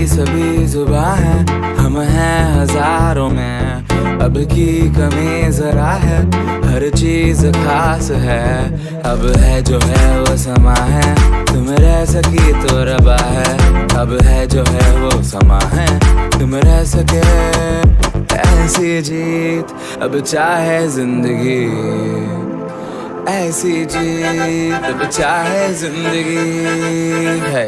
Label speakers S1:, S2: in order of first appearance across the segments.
S1: सभी जुबां है, हम हैं हजारों में। अब की कमी जरा है, हर चीज खास है। अब है जो है वो समा है, तुम रह सकी तो रबा है। अब है जो है वो समा है, तुम रह सके ऐसी जीत। अब चाहे जिंदगी ऐसी जीत, अब चाहे जिंदगी है।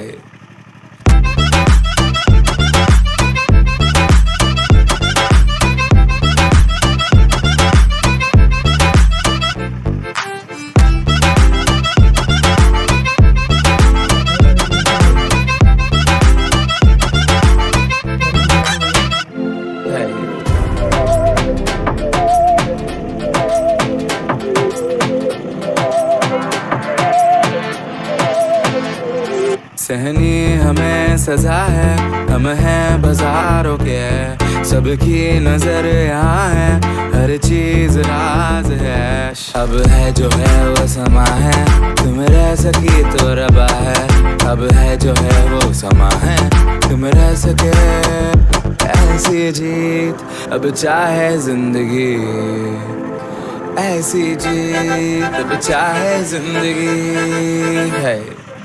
S1: सहनी हमें सजा है, हम हैं बाजारों के। सबकी नजर यहाँ है, हर चीज राज है। अब है जो है वो समा है, तुम रह सकी तो रबा है। अब है जो है वो समा है, तुम रह सके ऐसी जीत। अब चाहे जिंदगी ऐसी जीत, अब चाहे जिंदगी है।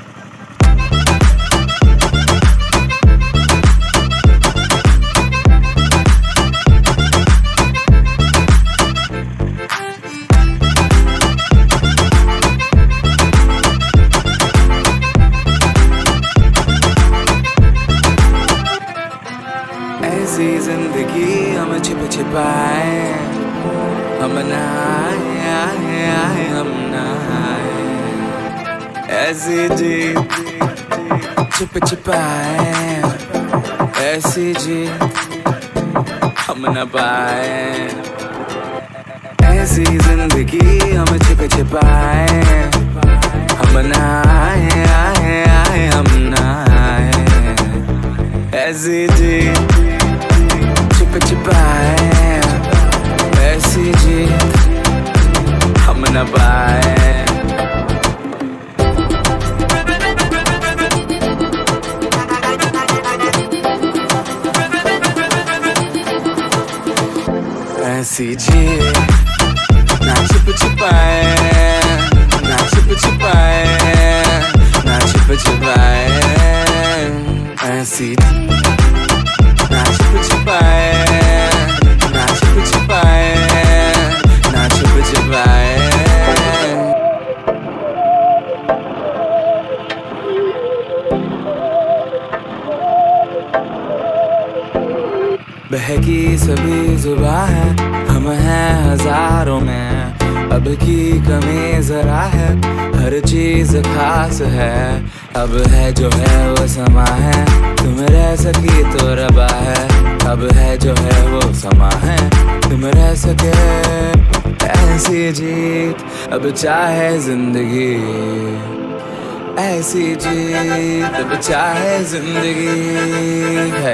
S1: ऐसी जिंदगी हम छिप छिपाए, हम नहाए हम नहाए। ऐसी जी छिप छिपाए, ऐसी जी हम न पाए। ऐसी जिंदगी हम छिप छिपाए, हम नहाए हम नहाए। ऐसी जी छिप छिपाए, ऐसी जी हम न पाए। ऐसी जी ना छिप छिपाए, ना छिप छिपाए, ना छिप छिपाए। ऐसी ना छिप छिपाए, ना छिप छिपाए, ना छिप छिपाए। बहकी सभी जुबां है, हम हैं हजारों में। अब की कमी जरा है, हर चीज खास है। अब है जो है वो समा है, तुम रह सकी तो रबा है। अब है जो है वो समा है, तुम रह सके ऐसी जीत। अब चाहे जिंदगी ऐसी जीत, अब चाहे जिंदगी है।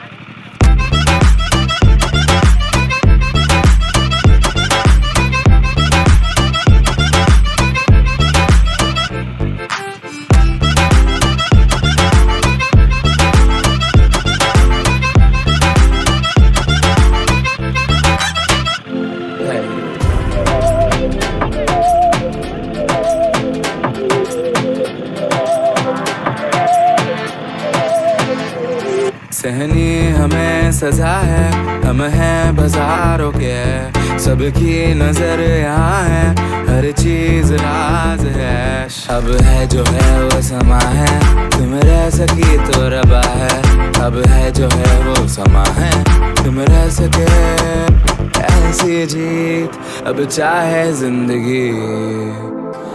S1: सहनी हमें सजा है, हम हैं बाजारों के। सबकी नजर यहाँ है, हर चीज राज है। अब है जो है वो समा है, तुम रह सकी तो रबा है। अब है जो है वो समा है, तुम रह सके ऐसी जीत। अब चाहे जिंदगी